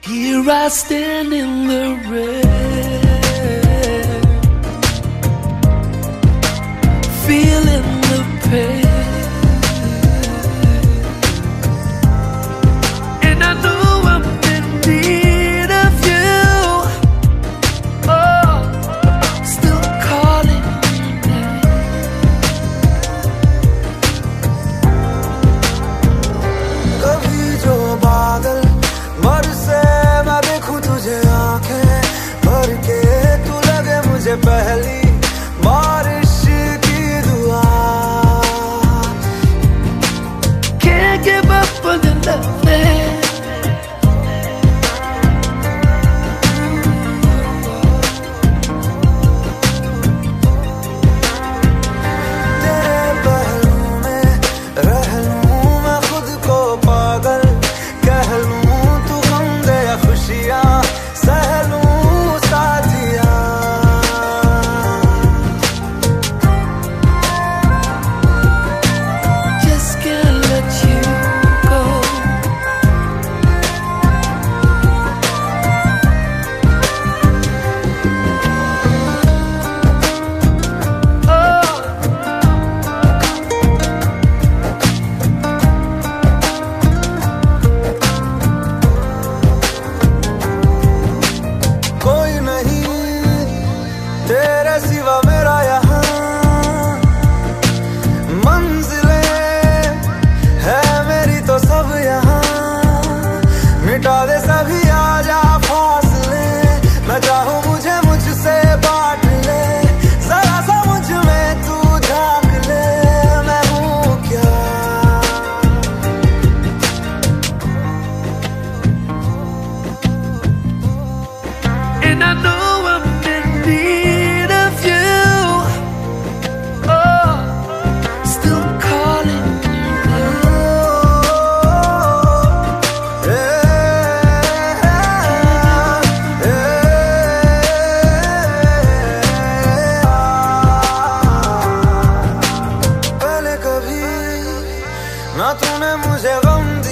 Here I stand in the rain, feeling the pain, and I know I'm in need of you. Oh, still calling your name. कभी जो बादल बरसे मैं देखूं तुझे आंखें भर के, तू लगे मुझे पहली बारिश की दुआ. Can't give up on the loving. तेरे पहलू में रह लूं मैं खुद को पागल कह लूं, तू गम दे या खुशियां सह लूं साथिया. Just can't let you go. Oh, कोई नहीं तेरे सिवा मेरा यहाँ, मंजिलें है मेरी तो सब यहाँ. मिटा दे सभी आजा फासले, मैं चाहूँ मुझे मुझसे बांट ले. जरा सा मुझ में तू झांक ले, मैं हूँ क्या. and I know I'm in need of you. Oh, still calling your पहले कभी ना तूने मुझे गम